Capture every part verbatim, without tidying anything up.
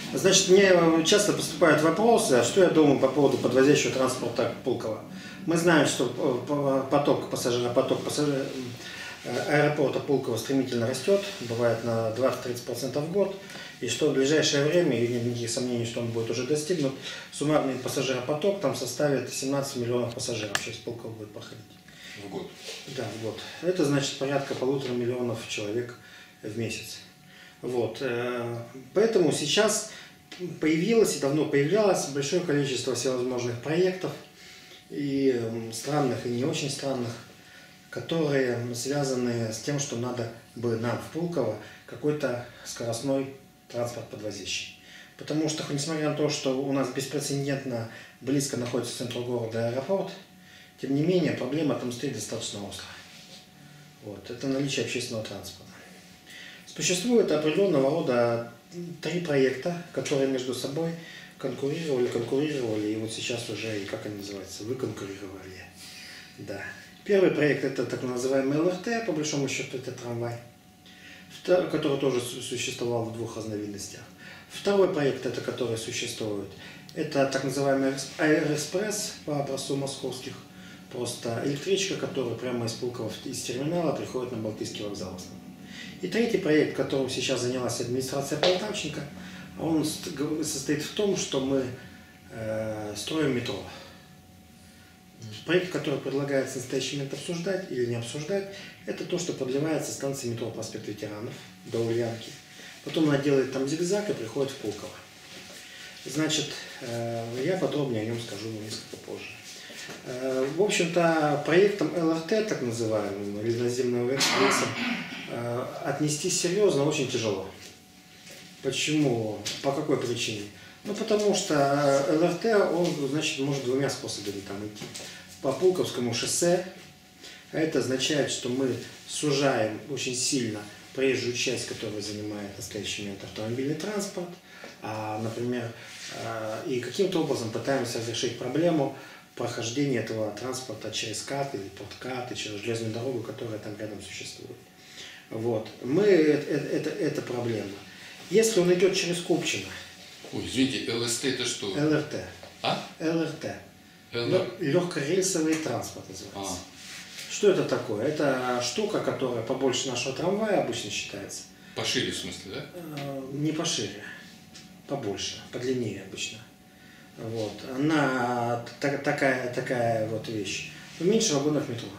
Значит, мне часто поступают вопросы, а что я думаю по поводу подвозящего транспорта Пулково. Мы знаем, что поток пассажиропоток пассажир, аэропорта Пулково стремительно растет, бывает на двадцать-тридцать процентов в год, и что в ближайшее время, и нет никаких сомнений, что он будет уже достигнут, суммарный пассажиропоток там составит семнадцать миллионов пассажиров, через Пулково будет проходить. В год? Да, в год. Это значит порядка полутора миллионов человек в месяц. Вот. Поэтому сейчас появилось и давно появлялось большое количество всевозможных проектов, и странных, и не очень странных, которые связаны с тем, что надо бы нам в Пулково какой-то скоростной транспорт подвозящий. Потому что, несмотря на то, что у нас беспрецедентно близко находится к центру города аэропорт, тем не менее проблема там стоит достаточно острая. Вот. Это наличие общественного транспорта. Существует определенного рода три проекта, которые между собой конкурировали, конкурировали, и вот сейчас уже, как они называются, выконкурировали. Да. Первый проект — это так называемый эл эр тэ, по большому счету это трамвай, который тоже существовал в двух разновидностях. Второй проект, это который существует, это так называемый Аэроэкспресс по образцу московских, просто электричка, которая прямо из Пулково, из терминала приходит на Балтийский вокзал. И третий проект, которым сейчас занялась администрация Полтавченко, он состоит в том, что мы э, строим метро. Проект, который предлагается в настоящий момент обсуждать или не обсуждать, это то, что продлевается станция метро Проспект Ветеранов до Ульянки. Потом она делает там зигзаг и приходит в Пулково. Значит, э, я подробнее о нем скажу несколько позже. Э, в общем-то, проектом эл эр тэ, так называемым, или наземного экспресса, э, отнестись серьезно очень тяжело. Почему? По какой причине? Ну, потому что эл эр тэ, он, значит, может двумя способами там идти. По Пулковскому шоссе. Это означает, что мы сужаем очень сильно проезжую часть, которую занимает в настоящий момент автомобильный транспорт. А, например, и каким-то образом пытаемся разрешить проблему прохождения этого транспорта через КАТ или подкат, и через железную дорогу, которая там рядом существует. Вот. Мы, это, это, это проблема. Если он идет через Купчино. Ой, извините, эл эс тэ это что? эл эр тэ. А? эл эр тэ. эл... Легкорельсовый транспорт называется. А. Что это такое? Это штука, которая побольше нашего трамвая обычно считается. Пошире, в смысле, да? Не пошире. Побольше, подлиннее обычно. Вот. Она так, такая, такая вот вещь. Меньше вагонов метро.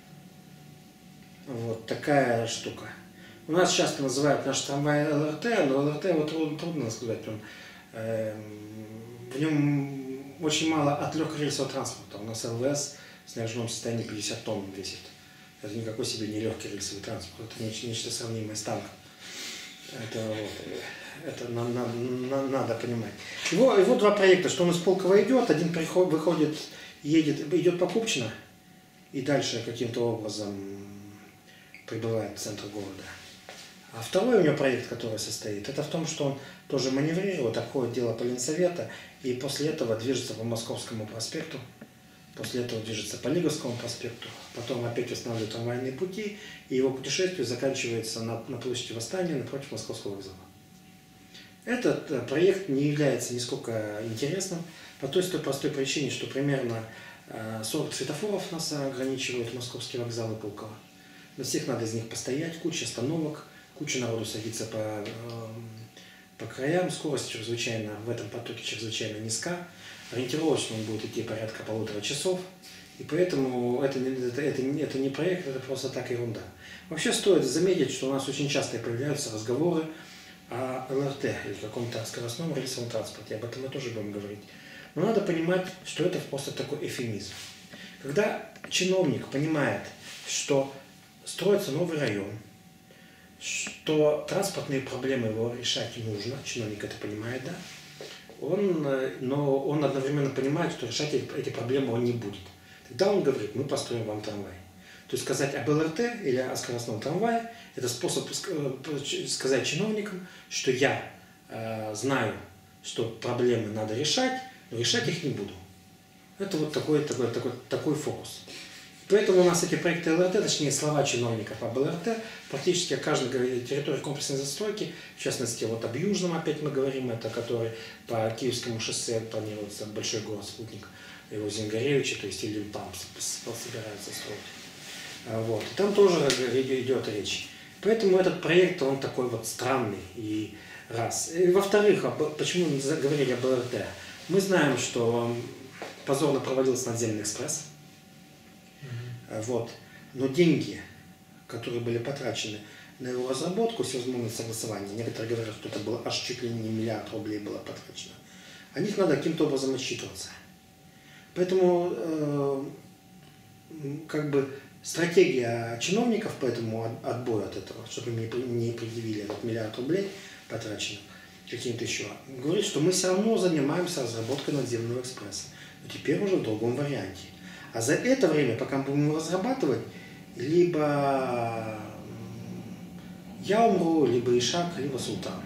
Вот такая штука. У нас часто называют наш трамвай эл эр тэ, но эл эр тэ вот трудно, трудно сказать. Он, э, в нем очень мало от легкорельсового транспорта. У нас эл вэ эс в снаряженном состоянии пятьдесят тонн весит. Это никакой себе не легкий рельсовый транспорт. Это нечто, нечто сравнимое с танком. Это, вот, это на, на, на, надо понимать. Его, его два проекта, что он из Пулково идет, один приход, выходит, едет, идет по Купчино и дальше каким-то образом прибывает в центр города. А второй у него проект, который состоит, это в том, что он тоже маневрирует, обходит дело по Ленсовета и после этого движется по Московскому проспекту, после этого движется по Лиговскому проспекту, потом опять устанавливает трамвайные пути, и его путешествие заканчивается на, на площади Восстания напротив Московского вокзала. Этот проект не является нисколько интересным по той простой причине, что примерно сорок светофоров нас ограничивают Московский вокзал и Пулково. На всех надо из них постоять, куча остановок, куча народу садится по, по краям, скорость чрезвычайно в этом потоке чрезвычайно низка, ориентировочно он будет идти порядка полутора часов, и поэтому это, это, это, это не проект, это просто так ерунда. Вообще стоит заметить, что у нас очень часто появляются разговоры о эл эр тэ или каком-то скоростном рельсовом транспорте, об этом мы тоже будем говорить. Но надо понимать, что это просто такой эвфемизм. Когда чиновник понимает, что строится новый район, что транспортные проблемы его решать нужно, чиновник это понимает, да, он, но он одновременно понимает, что решать эти проблемы он не будет. Тогда он говорит, мы построим вам трамвай. То есть сказать об эл эр тэ или о скоростном трамвае, это способ сказать чиновникам, что я э, знаю, что проблемы надо решать, но решать их не буду. Это вот такой, такой, такой, такой фокус. Поэтому у нас эти проекты эл эр тэ, точнее слова чиновников об эл эр тэ, практически о каждой территории комплексной застройки, в частности, вот об Южном опять мы говорим, это который по Киевскому шоссе планируется большой город-спутник, его Зингаревича, то есть или там собираются строить. Вот. И там тоже идет речь. Поэтому этот проект, он такой вот странный, и раз. И во-вторых, почему мы говорили об эл эр тэ? Мы знаем, что позорно провалился надземный экспресс. Mm-hmm. Вот. Но деньги, которые были потрачены на его разработку, всевозможные согласования, некоторые говорят, что это было аж чуть ли не миллиард рублей было потрачено, о них надо каким-то образом отчитываться. Поэтому э, как бы стратегия чиновников по этому отбою от этого, чтобы не, не предъявили этот миллиард рублей потраченных каким-то еще, говорит, что мы все равно занимаемся разработкой надземного экспресса, но теперь уже в другом варианте. А за это время, пока мы будем его разрабатывать, либо я умру, либо Ишак, либо Султан.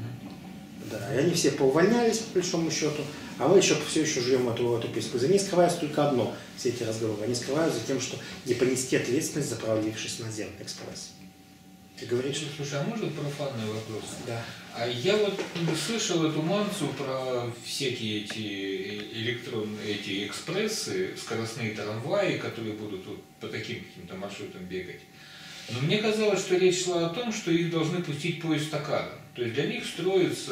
Да, и они все поувольнялись, по большому счету, а мы еще все еще живем эту, эту песку. За ней скрывается только одно, все эти разговоры. Они скрываются за тем, что не понести ответственность за провалившийся надземный экспресс. Ты говоришь, что... Слушай, а можно профанный вопрос? Да. А я вот слышал эту мансу про всякие эти электронные эти экспрессы, скоростные трамваи, которые будут вот по таким каким-то маршрутам бегать. Но мне казалось, что речь шла о том, что их должны пустить по эстакадам. То есть для них строится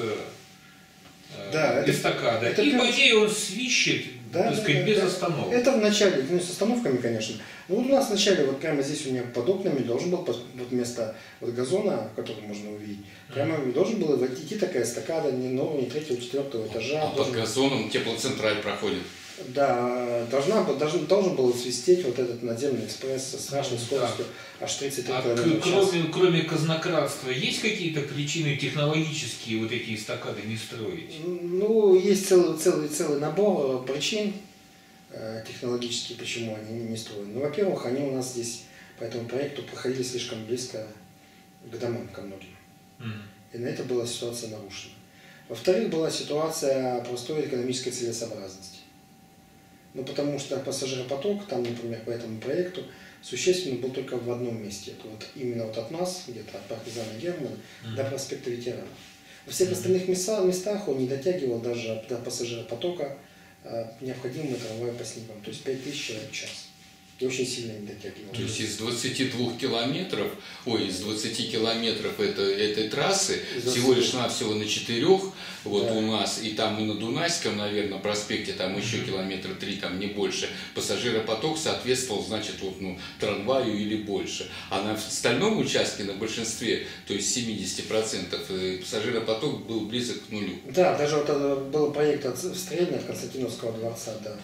э, да, эстакада. Это, и это... по идее он свищет, да, так сказать, да, без да. остановок. Это в начале, ну с остановками, конечно. Ну вот у нас вначале, вот прямо здесь у меня под окнами должен был, вот вместо вот газона, который можно увидеть, прямо mm-hmm. должен был идти такая эстакада не нового, не третьего, четвертого этажа. А должен... под газоном теплоцентраль проходит. Да, должна, должен, должен был свистеть вот этот надземный экспресс со страшной скоростью аж тридцать три километра в час. Кроме, кроме казнократства, есть какие-то причины технологические вот эти эстакады не строить? Ну, есть целый, целый, целый набор причин э, технологических, почему они не строят. Ну, во-первых, они у нас здесь по этому проекту проходили слишком близко к домам, ко многим. Mm. И на это была ситуация нарушена. Во-вторых, была ситуация простой экономической целесообразности. Ну, потому что пассажиропоток, там, например, по этому проекту, существенно был только в одном месте. Это вот именно вот от нас, где-то от партизана Германа, mm-hmm. до проспекта Ветеранов. Во всех mm-hmm. остальных местах, местах он не дотягивал даже до пассажиропотока э, необходимого трамвая по снегам, то есть пять тысяч человек в час. И очень сильно не дотягивал. То есть из двадцати двух километров, ой, из двадцати километров этой, этой трассы, всего лишь навсего на четырех, вот да. у нас, и там и на Дунайском, наверное, проспекте, там еще километра три, там не больше, пассажиропоток соответствовал, значит, вот, ну, трамваю или больше. А на остальном участке, на большинстве, то есть семьдесят процентов, пассажиропоток был близок к нулю. Да, даже вот был проект от Стрельна, от Константиновского дворца, да.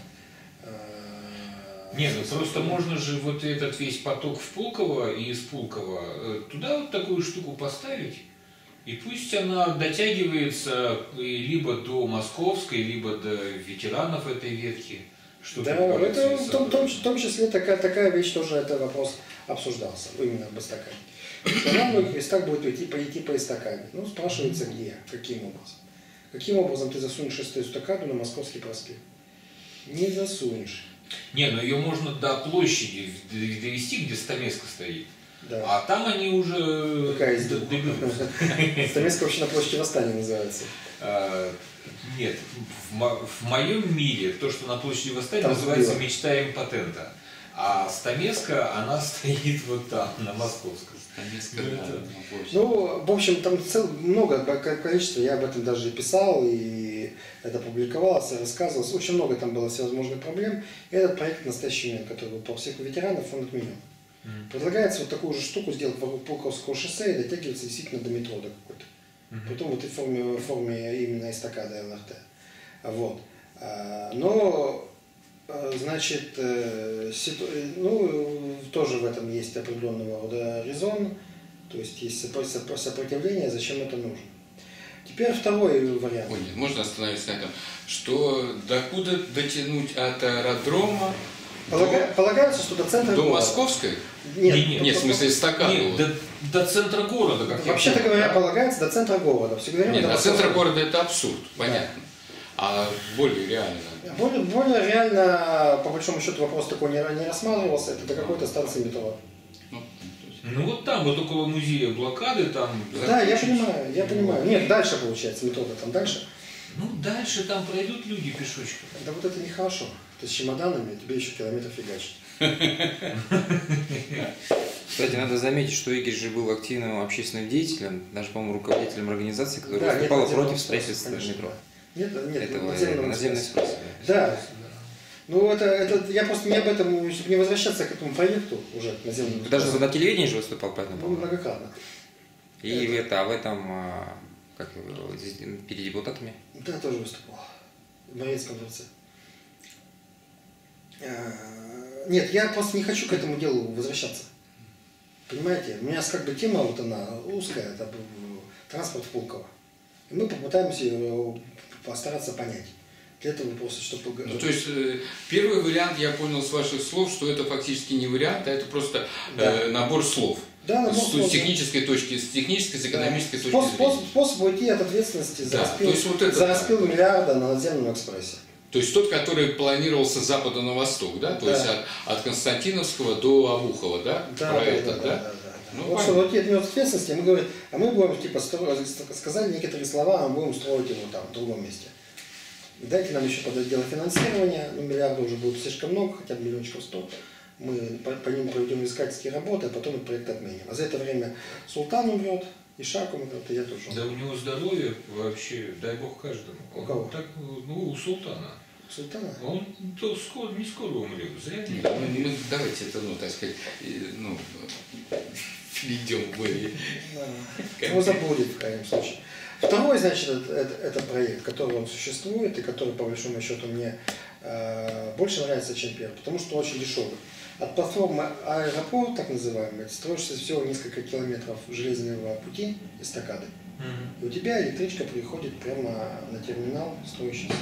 Не, ну просто можно же вот этот весь поток в Пулково и из Пулково туда вот такую штуку поставить, и пусть она дотягивается либо до Московской, либо до ветеранов этой ветки. Что да, это в том, том, в том числе такая, такая вещь тоже, это вопрос обсуждался, именно об эстакаде. Во многих местах будет идти, пойти по эстакаде. Ну, спрашивается, где, каким образом. Каким образом ты засунешь эту эстакаду на Московский проспект? Не засунешь. Не, но ее можно до площади довести, где Стамеска стоит. Да. А там они уже какая из доберутся. Стамеска вообще на площади Восстания называется. А, нет, в, мо в моем мире то, что на площади Восстания там называется было. Мечта импотента. А Стамеска, она стоит вот там, на Московской. Стамеска, ну, да, это... ну, в общем, там цел... много количества, я об этом даже и писал, и это публиковалось, и рассказывалось. Очень много там было всевозможных проблем. И этот проект в настоящий момент, который был по всех ветеранов, он отменен. Mm. Предлагается вот такую же штуку сделать вокруг Пулковского шоссе и дотягиваться действительно до метро до какой-то. Mm-hmm. Потом вот и в форме, в форме именно эстакады эл эр тэ. Вот. Но, значит, ситу... ну, тоже в этом есть определенного рода резон, то есть есть сопротивление, зачем это нужно. Теперь второй вариант. Ой, нет, можно остановиться на этом. Что докуда дотянуть от аэродрома Полага... до... Полагается, что до центра до города. Московской? Нет, нет, нет, нет, в смысле эстакаду. Нет, до, до центра города. Как вообще-то говоря, да? Полагается до центра города. Все говорим, нет, до центра города это абсурд, понятно. Да. а более реально. Более, более реально, по большому счету, вопрос такой не, не рассматривался, это до какой-то станции метро. Ну, Ну вот там, вот около музея блокады, там... Да, я понимаю, я понимаю. Нет, дальше получается, метро-то там дальше. Ну дальше там пройдут люди пешочком. Да вот это нехорошо. Ты с чемоданами, тебе еще километров фигачить. Кстати, надо заметить, что Игорь же был активным общественным деятелем, даже, по-моему, руководителем организации, которая Да, выступала нет, против наземного строительства экспресса, метро. Нет, нет, Этого наземного наземного экспресса. экспресса. Да. Ну это, это, я просто не об этом, чтобы не возвращаться к этому проекту уже наземного Даже экспресса. на телевидении же выступал по этому Ну, поводу. многократно. И это, а в этом, а, как его, здесь, перед депутатами? Да, тоже выступал. В Мариинском дворце. Нет, я просто не хочу к этому делу возвращаться. Понимаете? У меня как бы тема вот она узкая, это транспорт в Пулково. И мы попытаемся ее постараться понять. Для этого просто, чтобы... Ну, то есть, э, первый вариант, я понял с ваших слов, что это фактически не вариант, а это просто Да. э, набор слов. Да, набор с, слов, с технической точки, с технической, с экономической да. точки способ, зрения. способ, способ уйти от ответственности за, Да, распил, то есть вот это за да. распил миллиарда на наземном экспрессе. То есть тот, который планировался с запада на восток, да? То Да. есть от, от Константиновского до Обухова, да? Да, Про да, этот, да, да? да, да, да. Ну, вот что вот нет ответственности, мы говорим, а мы будем, типа, строить, сказали некоторые слова, а мы будем строить его там, в другом месте. Дайте нам еще под отдел финансирования, ну, миллиарда уже будет слишком много, хотя бы миллиончиков сто. Мы по, по ним проведем искательские работы, а потом этот проект отменим. А за это время Султан умрет, Ишак умрет, и я тоже умру. Да у него здоровье вообще, дай бог каждому. У кого? Так, ну, у Султана. Султана? Он то скоро, не скоро умрет, зря не. Нет, мы, мы давайте это, ну, так сказать, э, ну, идем в... Да. Его забудет в крайнем случае. Второй, значит, это, это, это проект, который он существует и который, по большому счету, мне э, больше нравится, чем первый, потому что он очень дешевый. От платформы аэропорт, так называемый, строишься всего несколько километров железного пути, эстакады. И у тебя электричка приходит прямо на терминал, строящийся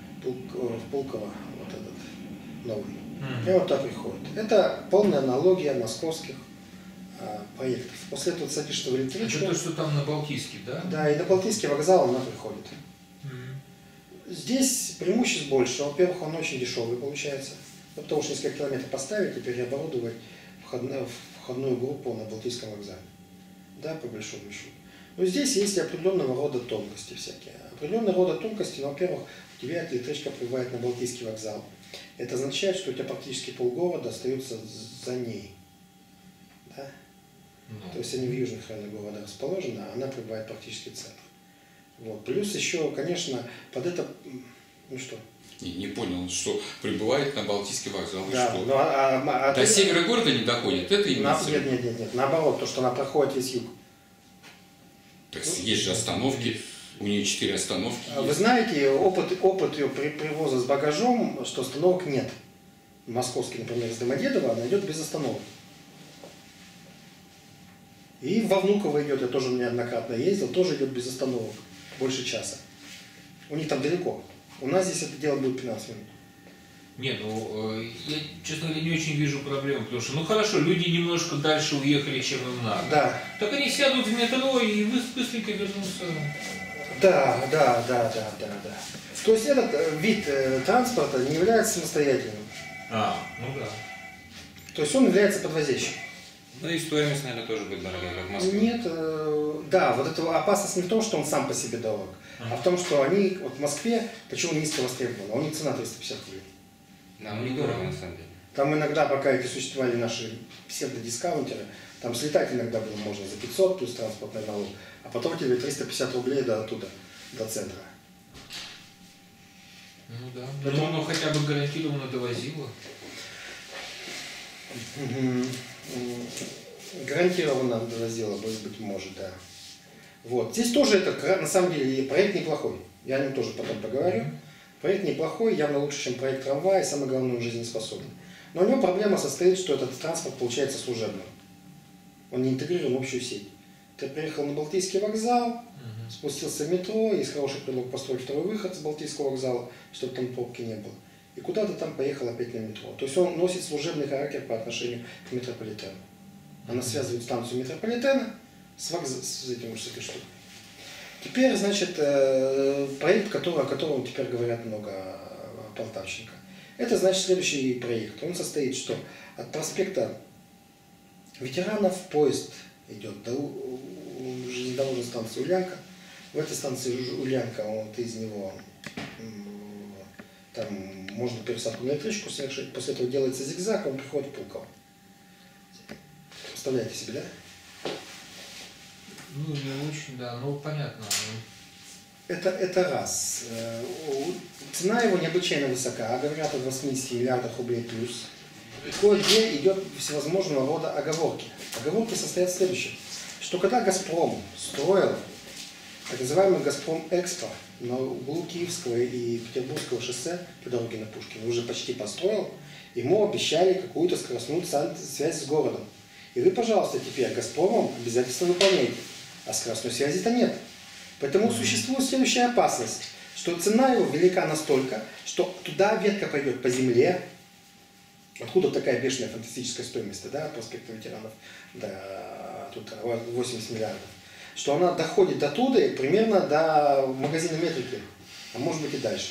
в Пулково, вот этот новый. Прямо так приходит. Это полная аналогия московских а, проектов. После этого садишься в электричку. Это то, что там на Балтийске, да? Да, и на Балтийский вокзал она приходит. Mm-hmm. Здесь преимуществ больше. Во-первых, он очень дешевый получается. Ну, потому что несколько километров поставить и переоборудовать входную, входную группу на Балтийском вокзале. Да, по большому счету. Но здесь есть определенного рода тонкости всякие. Определенного рода тонкости, но, во-первых, у тебя электричка прибывает на Балтийский вокзал. Это означает, что у тебя практически полгорода остаются за ней. Да? No. То есть они в южных районах города расположены, а она прибывает практически в центр. Вот. Плюс еще, конечно, под это... Ну что? Не, не понял, что прибывает на Балтийский вокзал, и Да, что? ну, а, а, а До ты... севера города не доходит, это На... имеется? Нет, нет, нет, нет, наоборот, то, что она проходит весь юг. Так есть же остановки, у нее четыре остановки. Вы есть. знаете, опыт, опыт ее при, привоза с багажом, что остановок нет. Московский, например, из Домодедово, она идет без остановок. И во Внуково идет, я тоже неоднократно ездил, тоже идет без остановок, больше часа. У них там далеко. У нас здесь это дело будет пятнадцать минут. Не, ну, э, я, честно говоря, не очень вижу проблем, потому что, ну хорошо, люди немножко дальше уехали, чем им надо. Да. Так они сядут в метро и вы быстренько вернутся. Да, да, да, да, да, да. То есть этот вид э, транспорта не является самостоятельным. А, ну да. То есть он является подвозящим. Ну и стоимость, наверное, тоже будет дорогая, как в Москве. Нет, э, да, вот эта опасность не в том, что он сам по себе дорог, а в том, что они, вот в Москве, почему низко востребованы, у них цена триста пятьдесят рублей. Да, ну недорого на самом деле. Там иногда, пока эти существовали наши псевдодискаунтеры, там слетать иногда было можно за пятьсот плюс транспортный налог, а потом тебе триста пятьдесят рублей до оттуда, до центра. Ну да. Это- Ну оно хотя бы гарантированно довозило. Гарантированно довозила, быть может, да. Вот. Здесь тоже это, на самом деле, проект неплохой. Я о нем тоже потом поговорю. Проект неплохой, явно лучше, чем проект трамвая, и самое главное, он жизнеспособный. Но у него проблема состоит, что этот транспорт получается служебным. Он не интегрирован в общую сеть. Ты приехал на Балтийский вокзал, спустился в метро, есть хороший предлог построить второй выход с Балтийского вокзала, чтобы там пробки не было. И куда-то там поехал опять на метро. То есть он носит служебный характер по отношению к метрополитену. Она связывает станцию метрополитена с, вокз... с, этим, с этой штукой. Теперь, значит, проект, который, о котором теперь говорят много Полтавченко. Это, значит, следующий проект. Он состоит, что от проспекта Ветеранов поезд идет до железнодорожной станции Ульянка. В этой станции Ульянка, вот из него там можно пересадку на электричку совершить. После этого делается зигзаг, он приходит в Пулково. Представляете себе, да? Ну, не очень, да, ну понятно. Это, это раз. Цена его необычайно высока, говорят о восьмидесяти миллиардах рублей плюс. И кое-где идет всевозможного рода оговорки. Оговорки состоят в следующем, что когда «Газпром» строил так называемый «Газпром Экспо» на углу Киевского и Петербургского шоссе по дороге на Пушкина, уже почти построил, ему обещали какую-то скоростную связь с городом. И вы, пожалуйста, теперь «Газпромом» обязательно выполняйте, а скоростной связи-то нет. Поэтому существует следующая опасность, что цена его велика настолько, что туда ветка пойдет по земле. Откуда такая бешеная фантастическая стоимость, да, проспекта Ветеранов, да, тут восемьдесят миллиардов, что она доходит до туда и примерно до магазина Метрики, а может быть и дальше.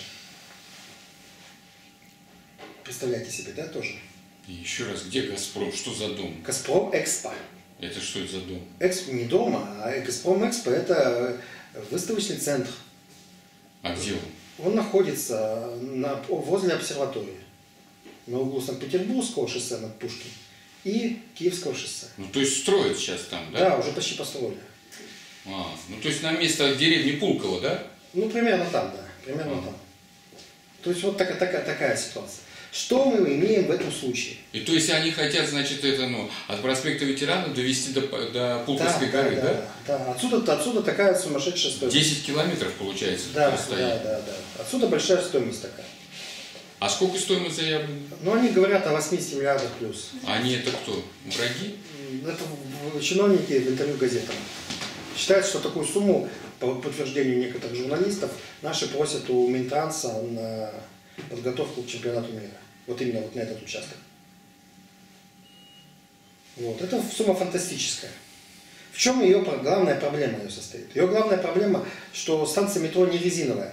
Представляете себе, да, тоже? И еще раз, где «Газпром»? Что за дом? «Газпром Экспо». Это что это за дом? Эксп, не дома, а «Газпром Экспо» — это выставочный центр. А где он? Он находится на, возле обсерватории. На углу Санкт-Петербургского шоссе над Пушкин и Киевского шоссе. Ну, то есть строят сейчас там, да? Да, уже почти построили. А, ну, то есть на место деревни Пулково, да? Ну, примерно там, да. Примерно а. там. То есть вот такая, такая, такая ситуация. Что мы имеем в этом случае? И то есть они хотят, значит, это, ну, от проспекта Ветеранов довести до, до Пулковской да, горы, да? Да, да. да. Отсюда, отсюда такая сумасшедшая стоимость. десять километров получается. Да, да, да, да. Отсюда большая стоимость такая. А сколько стоимость заявлена? Ну, они говорят о восьмидесяти миллиардах плюс. Они это кто? Враги? Это чиновники в интервью газетам. Считают, что такую сумму, по подтверждению некоторых журналистов, наши просят у Минтранса на подготовку к чемпионату мира. Вот именно вот на этот участок. Вот. Это сумма фантастическая. В чем ее главная проблема ее состоит? Ее главная проблема, что станция метро не резиновая.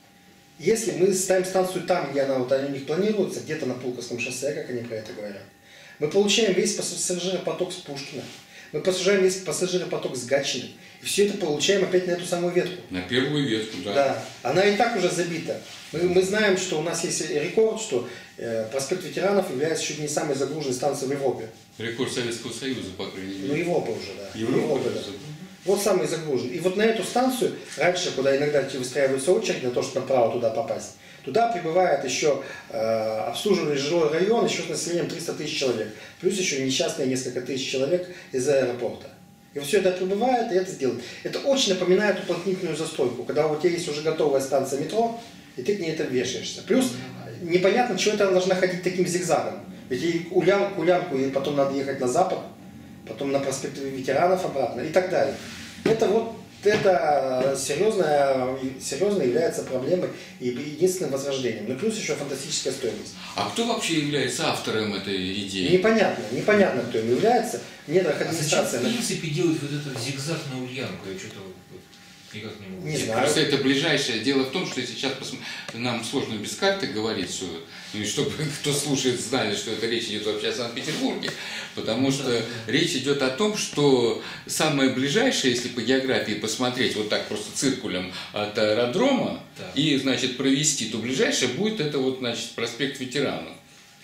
Если мы ставим станцию там, где она вот, у них планируется, где-то на Пулковском шоссе, как они про это говорят, мы получаем весь пассажиропоток с Пушкина, мы получаем весь пассажиропоток с Гатчины, и все это получаем опять на эту самую ветку. На первую ветку, да. Да, она и так уже забита. Мы, мы знаем, что у нас есть рекорд, что э, проспект Ветеранов является чуть не самой загруженной станцией в Европе. Рекорд Советского Союза, по крайней мере. Ну, Европа уже, да. Европа, Европа, да. Вот самый загруженный. И вот на эту станцию, раньше, куда иногда выстраиваются очередь на то, чтобы направо туда попасть, туда прибывает еще э, обслуживаемый жилой район, еще с населением триста тысяч человек. Плюс еще несчастные несколько тысяч человек из аэропорта. И вот все это прибывает, и это сделает. Это очень напоминает уплотнительную застройку, когда у тебя есть уже готовая станция метро, и ты к ней это вешаешься. Плюс непонятно, чего это она должна ходить таким зигзагом. Ведь ей улянку, улянку, и потом надо ехать на запад, потом на проспект Ветеранов обратно и так далее. Это вот это серьезно, серьезно является проблемой и единственным возрождением. Но плюс еще фантастическая стоимость. А кто вообще является автором этой идеи? Непонятно, непонятно, кто им является. В недрах администрации. А зачем в принципе делать вот этот зигзаг на Ульянку? Я что-то вот никак не могу. Не Нет, знаю. просто это ближайшее. Дело в том, что сейчас посм... нам сложно без карты говорить все. Ну и чтобы кто слушает, знали, что это речь идет вообще о Санкт-Петербурге. Потому что да, да. речь идет о том, что самое ближайшее, если по географии посмотреть вот так просто циркулем от аэродрома да. и, значит, провести, то ближайшее будет это вот, значит, проспект Ветеранов.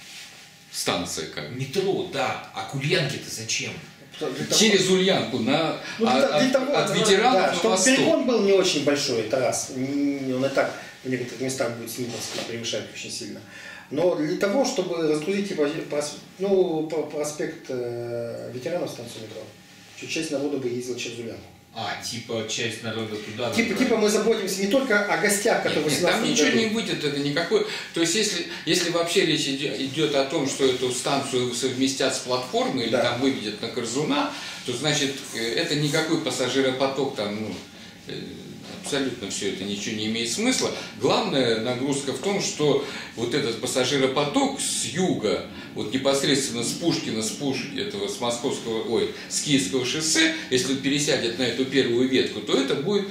Станция как. Метро, да. А к Ульянке-то зачем? Через Ульянку на, ну, а, для, для от, того, от ветеранов да, на чтобы восток. перегон был не очень большой, это раз. Он и так в некоторых местах будет Смитовский, превышать очень сильно. Но для того, чтобы разгрузить типа, ну, проспект э, ветеранов станцию метро, чуть часть народа бы ездила через Ульянку. А, типа часть народа туда. Типа, типа мы заботимся не только о гостях, которые нет, нет, там ничего не выйдет, это никакой. То есть если, если вообще речь идет о том, что эту станцию совместят с платформой или да. там выведут на Корзуна, то значит это никакой пассажиропоток там, ну, абсолютно все это ничего не имеет смысла. Главная нагрузка в том, что вот этот пассажиропоток с юга, вот непосредственно с Пушкина, с Пушкина, этого, с московского, ой, с Киевского шоссе, если он пересядет на эту первую ветку, то это будет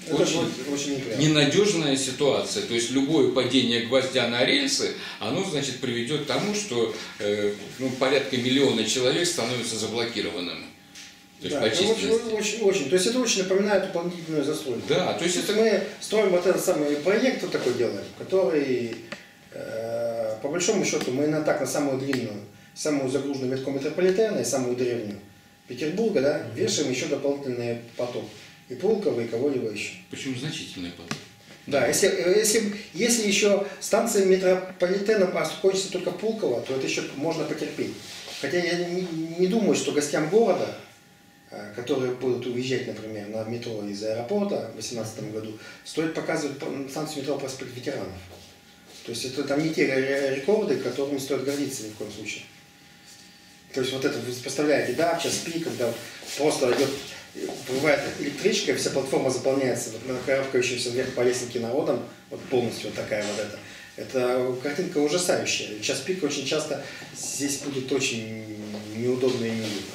очень, очень ненадежная ситуация. То есть любое падение гвоздя на рельсы, оно, значит, приведет к тому, что э, ну, порядка миллиона человек становятся заблокированными. То есть да, по это очень, очень, очень. То есть это очень напоминает дополнительную застройку. Да, то есть то это... мы строим вот этот самый проект, вот такой делаем, который, э, по большому счету, мы на так на самую длинную, самую загруженную ветку метрополитена и самую древнюю Петербурга, да, mm-hmm. вешаем еще дополнительный поток. И Пулково, и кого-либо еще. Почему значительный поток? Да, если, если, если еще станция метрополитена кончится только Пулково, то это еще можно потерпеть. Хотя я не, не думаю, что гостям города, которые будут уезжать, например, на метро из аэропорта в две тысячи восемнадцатом году, стоит показывать станцию метро проспект Ветеранов. То есть это там не те рекорды, которыми стоит гордиться ни в коем случае. То есть вот это вы представляете, да, в час пик, когда просто идет, бывает электричка, вся платформа заполняется вот, карабкающимся вверх по лестнике народом, вот полностью вот такая вот эта. Это картинка ужасающая. В час пик очень часто здесь будет очень неудобно и неуютно.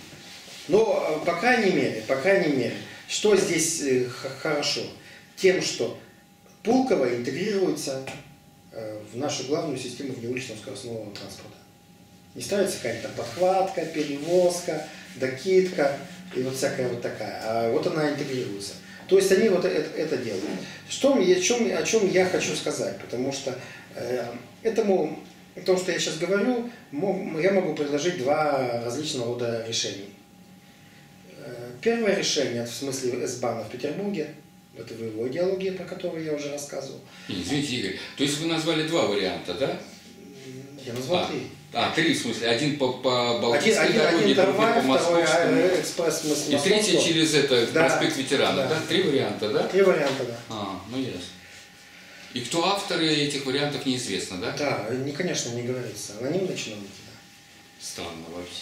Но, по крайней мере, по крайней мере, что здесь хорошо? Тем, что Пулково интегрируется в нашу главную систему внеуличного скоростного транспорта. Не ставится какая-то подхватка, перевозка, докидка и вот всякая вот такая. А вот она интегрируется. То есть они вот это, это делают. Что, о, чем, о чем я хочу сказать? Потому что э, этому, то, что я сейчас говорю, я могу предложить два различного рода решений. Первое решение, в смысле эс-бана в Петербурге, это в его идеологии, про которую я уже рассказывал. Извините, Игорь, то есть вы назвали два варианта, да? Я назвал а, три. А, три, в смысле, один по, по Балтийской один, дороге, один другой трамвай, по Московскому. второй экспресс, в смысле, и третий через это, да, проспект Ветеранов, да. да? Три варианта, да? Три варианта, да. А, ну ясно. И кто авторы этих вариантов, неизвестно, да? Да, не, конечно, не говорится. Анонимные чиновники, да. Странно вообще.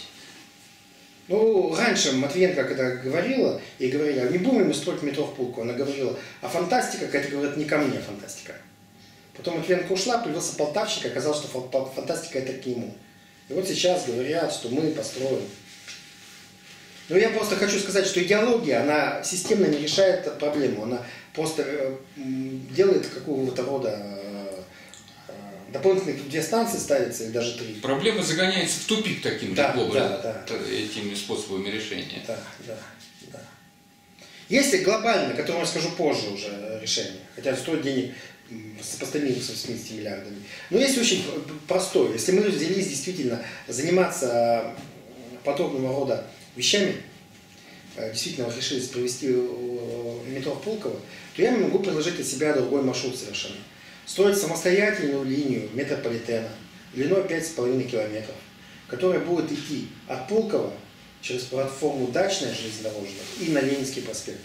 Ну, раньше Матвиенко, когда говорила, и говорила, не будем мы строить метро в Пулково, она говорила, а фантастика, это, говорит, не ко мне фантастика. Потом Матвиенко ушла, появился Полтавщик, и оказалось, что фантастика это к нему. И вот сейчас говорят, что мы построим. Но я просто хочу сказать, что идеология, она системно не решает проблему, она просто делает какого-то рода дополнительных две станции ставятся, или даже три. Проблема загоняется в тупик таким да, легко, да, да, этими способами решения. Да, да, да. Есть и глобальное, которое я скажу позже уже решение, хотя стоит денег сопоставимых с восьмидесятью миллиардами. Но есть очень простое. Если мы взялись действительно заниматься подобного рода вещами, действительно решили провести метро в Пулково, то я могу предложить от себя другой маршрут совершенно. Строить самостоятельную линию метрополитена длиной пять с половиной километров, которая будет идти от Пулково через платформу Дачная железнодорожная и на Ленинский проспект.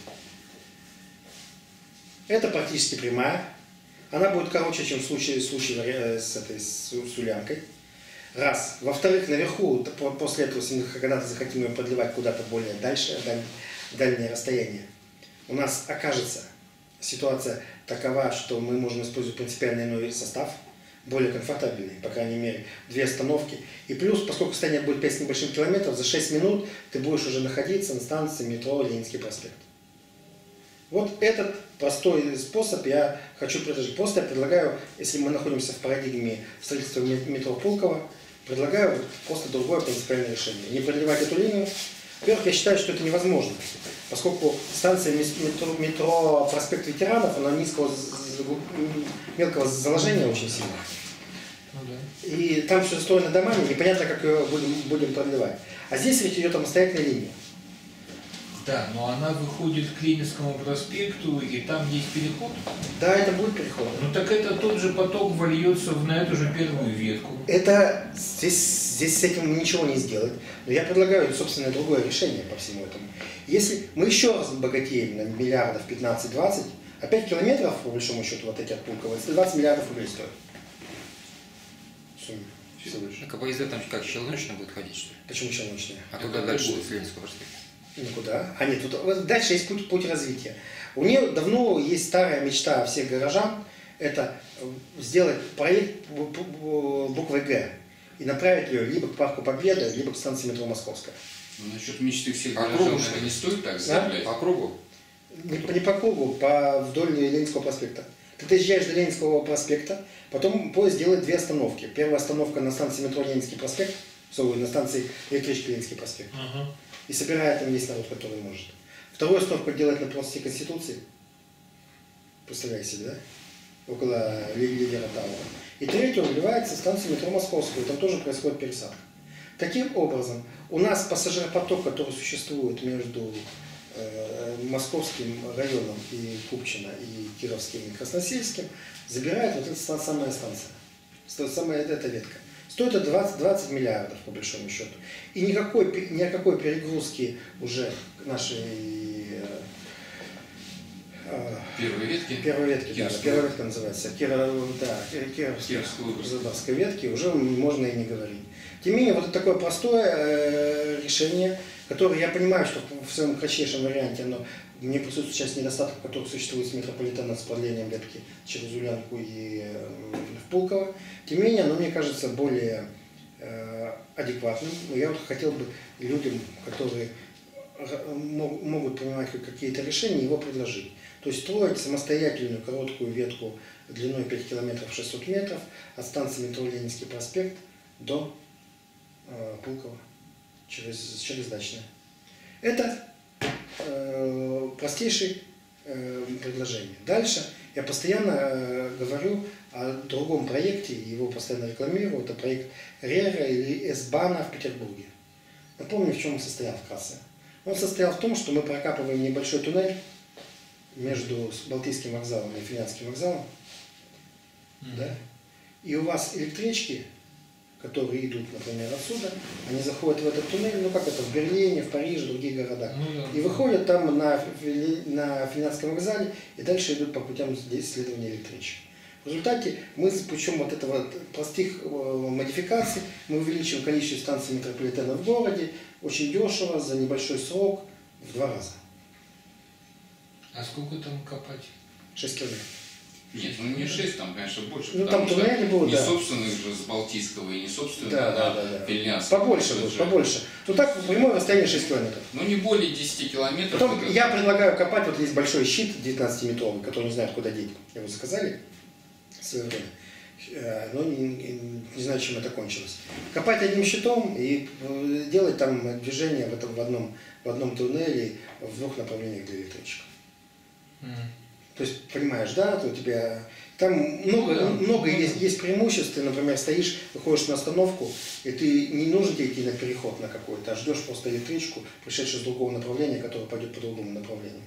Это практически прямая. Она будет короче, чем в случае, в случае с, этой, с, с Улянкой. Раз. Во-вторых, наверху, после этого, если мы когда-то захотим ее продлевать куда-то более дальше, даль, дальнее расстояние, у нас окажется ситуация такова, что мы можем использовать принципиально иной состав, более комфортабельный, по крайней мере, две остановки. И плюс, поскольку расстояние будет пять с небольшим километров, за шесть минут ты будешь уже находиться на станции метро Ленинский проспект. Вот этот простой способ я хочу предложить. Просто я предлагаю, если мы находимся в парадигме строительства метро Пулково, предлагаю просто другое принципиальное решение. Не продлевать эту линию. Во-первых, я считаю, что это невозможно, поскольку станция метро, метро проспект Ветеранов, она низкого, мелкого заложения очень сильно. Ну, да. И там все устроено домами, непонятно, как ее будем, будем продлевать. А здесь речь идет о самостоятельной линии. Да, но она выходит к Ленинскому проспекту, и там есть переход. Да, это будет переход. Ну так это тот же поток вольется на эту же первую ветку. Это здесь, здесь с этим ничего не сделать. Но я предлагаю, собственно, другое решение по всему этому. Если мы еще раз богатеем на миллиардов пятнадцать-двадцать, а пять километров, по большому счету, вот эти от Пулково, это двадцать миллиардов рублей стоит. Так а поезда там как, щелночно будут ходить, что ли? Почему щелночные? А куда дальше с Ленинского проспекта? Никуда. А нет, тут дальше есть путь, путь развития. У нее давно есть старая мечта всех горожан, это сделать проект буквой Г и направить ее либо к Парку Победы, либо к станции метро Московская. Ну, насчет мечты всех горожан это не стоит так заявлять? По кругу? Не, не по кругу, по вдоль Ленинского проспекта. Ты доезжаешь до Ленинского проспекта, потом поезд делает две остановки. Первая остановка на станции метро Ленинский проспект, на станции электрички Ленинский проспект. Uh-huh. И собирает там весь народ, который может. Вторую остановку делает на площади Конституции. Представляете себе, да? Около лидера Таура. И третью вливается в станцию метро Московскую. Там тоже происходит пересадка. Таким образом, у нас пассажиропоток, который существует между э, Московским районом и Купчино, и Кировским, и Красносельским, забирает вот эта самая станция. Самая эта ветка. Стоит это двадцать, двадцать миллиардов, по большому счету. И никакой, ни о какой перегрузки уже нашей... Э, Первой ветки? Первой ветки, да. Первая ветка называется. Кира, да, Кировской ветки уже можно и не говорить. Тем не менее, вот такое простое э, решение, которое я понимаю, что в своем кратчайшем варианте оно не присутствует сейчас недостаток, который существует с метрополитеном, с продлением ветки через Ульянку и э, в Пулково. Тем не менее, оно мне кажется более э, адекватным. Я вот хотел бы людям, которые могут принимать какие-то решения, его предложить. То есть строить самостоятельную короткую ветку длиной пять километров шестьсот метров от станции метро Ленинский проспект до э, Пулково через, через Дачное. Это э, простейшее э, предложение. Дальше я постоянно э, говорю о другом проекте, его постоянно рекламирую. Это проект РЕРа или С-бана в Петербурге. Напомню, в чем он состоял вкратце. Он состоял в том, что мы прокапываем небольшой туннель между Балтийским вокзалом и Финляндским вокзалом. Mm-hmm. Да? И у вас электрички, которые идут, например, отсюда, они заходят в этот туннель, ну как это, в Берлине, в Париже, в других городах. Mm-hmm. И выходят там на, на Финляндском вокзале и дальше идут по путям исследования электричек. В результате мы с помощью вот этого простых модификаций мы увеличим количество станций метрополитена в городе очень дешево, за небольшой срок, в два раза. А сколько там копать? шесть километров. Нет, ну не шесть, там, конечно, больше. Ну там туннели будут, не да. собственных же с Балтийского и не собственных да, на да, да, да. Финляндского. Побольше будет, побольше. Ну так, прямое расстояние шесть километров. Ну не более десяти километров. Потом я предлагаю копать, вот есть большой щит девятнадцатиметровый, который не знает, куда деть. Его заказали в свое время. Но не, не, не знаю, чем это кончилось. Копать одним щитом и делать там движение в, этом, в, одном, в одном туннеле в двух направлениях для электричек. Mm. То есть, понимаешь, да, то у тебя там много, mm. много есть, есть преимуществ. Ты, например, стоишь, выходишь на остановку, и ты не нужно тебе идти на переход на какой-то, а ждешь просто электричку, пришедшую с другого направления, которая пойдет по другому направлению.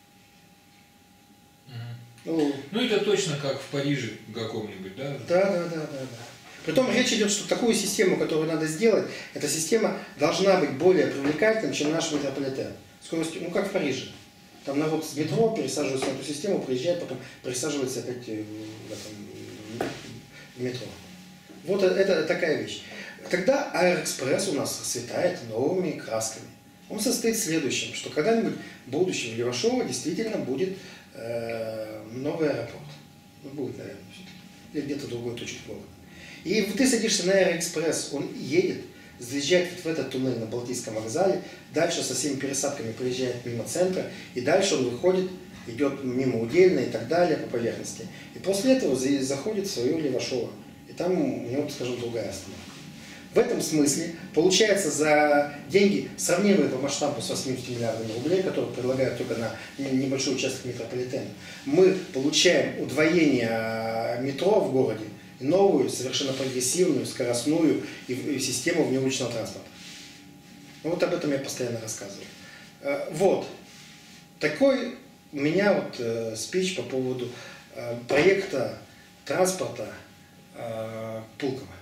Ну, ну это точно как в Париже каком-нибудь, да? Да, да, да, да, да. Притом речь идет, что такую систему, которую надо сделать, эта система должна быть более привлекательной, чем наш метрополитен. Скоростью, ну как в Париже. Там народ с метро пересаживается на эту систему, приезжает, потом пересаживается опять в, этом, в метро. Вот это такая вещь. Тогда Аэроэкспресс у нас расцветает новыми красками. Он состоит в следующем, что когда-нибудь в будущем в Левашово действительно будет э, новый аэропорт. Ну, будет, наверное, или где-то в другой точке города. И ты садишься на Аэроэкспресс, он едет, заезжает в этот туннель на Балтийском вокзале, дальше со всеми пересадками проезжает мимо центра, и дальше он выходит, идет мимо Удельной и так далее по поверхности. И после этого заходит в свое Левашово. И там у него, скажем, другая остановка. В этом смысле получается за деньги, сравнимые по масштабу с восьмидесятью миллиардами рублей, которые предлагают только на небольшой участок метрополитена, мы получаем удвоение метро в городе, и новую, совершенно прогрессивную, скоростную и, и систему внеуличного транспорта. Ну, вот об этом я постоянно рассказываю. Вот. Такой у меня вот э, спич по поводу э, проекта транспорта э, Пулково.